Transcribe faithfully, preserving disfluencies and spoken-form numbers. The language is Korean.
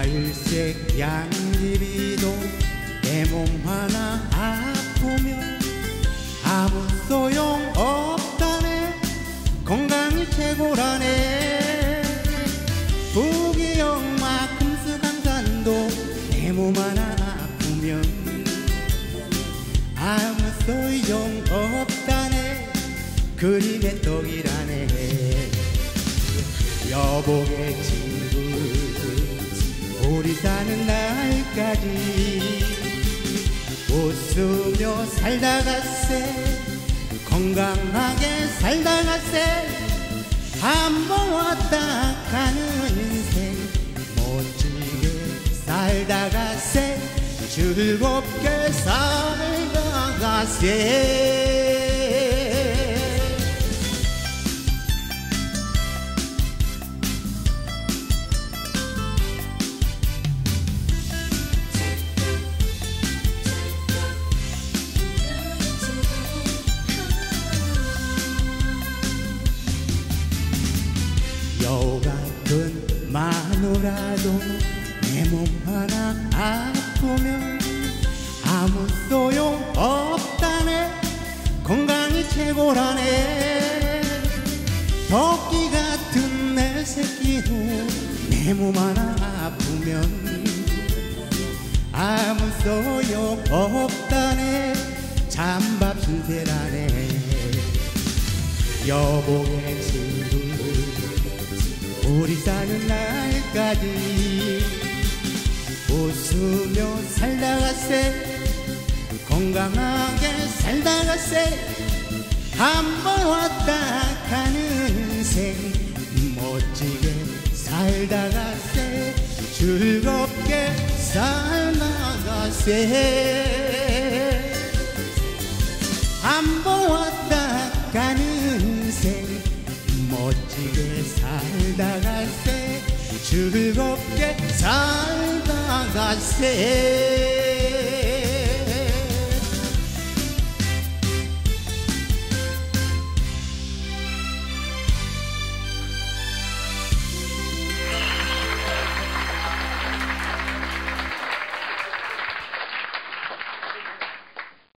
하일색 양귀비도 내 몸 하나 아프면 아무 소용 없다네. 건강이 최고라네. 부기영마 금수강산도 내 몸 하나 아프면 아무 소용 없다네. 그림의 떡이라네. 여보의 친구 우리 사는 날까지 웃으며 살다가세. 건강하게 살다가세. 한번 왔다 가는 인생 멋지게 살다가세. 즐겁게 살다가세. 여우 같은 마누라도 내 몸 하나 아프면 아무 소용 없다네. 건강이 최고라네. 토끼 같은 내 새끼도 내 몸 하나 아프면 아무 소용 없다네. 찬밥 신세라네. 여보의 친구 우리 사는 날까지 웃으며 살다가세. 건강하게 살다가세. 한번 왔다 가는 인생 멋지게 살다가세. 즐겁게 살다가세. 한번 왔다 가는 인생 멋지게 살다가세. 즐겁게 살다가세.